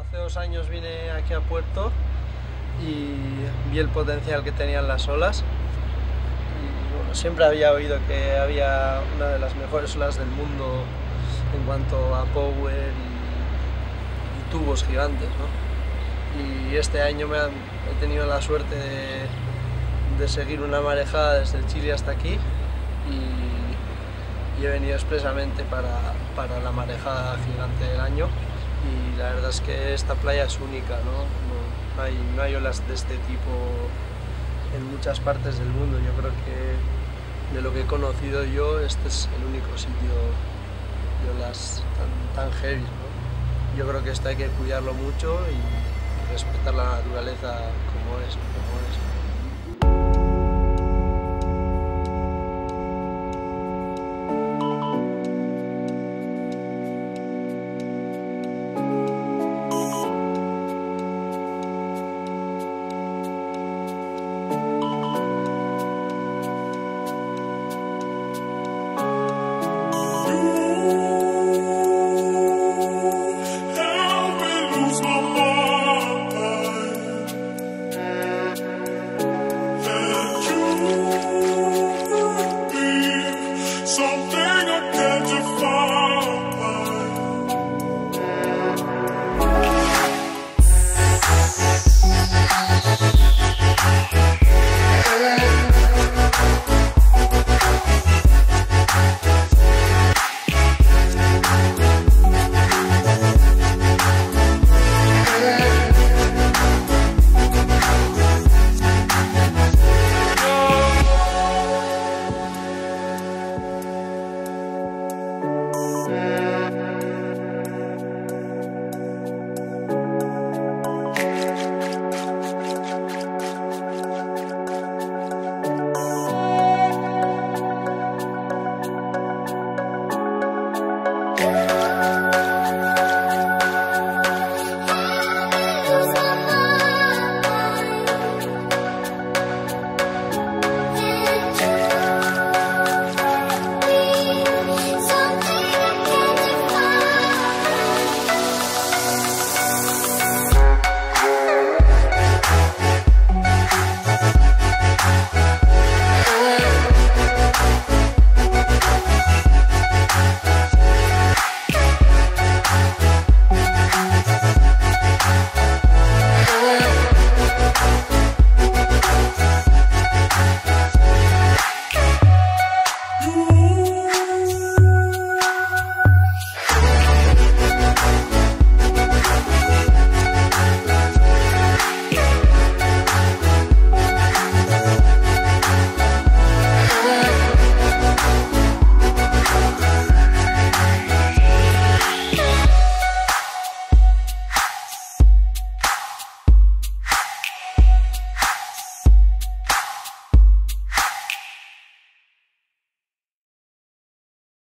Hace 2 años vine aquí a Puerto y vi el potencial que tenían las olas. Y bueno, siempre había oído que había una de las mejores olas del mundo en cuanto a power y tubos gigantes, ¿no? Y este año he tenido la suerte de seguir una marejada desde Chile hasta aquí y he venido expresamente para la marejada gigante del año. Y la verdad es que esta playa es única, no hay olas de este tipo en muchas partes del mundo. Yo creo que de lo que he conocido yo, este es el único sitio de olas tan heavy, ¿no? Yo creo que esto hay que cuidarlo mucho y respetar la naturaleza como es.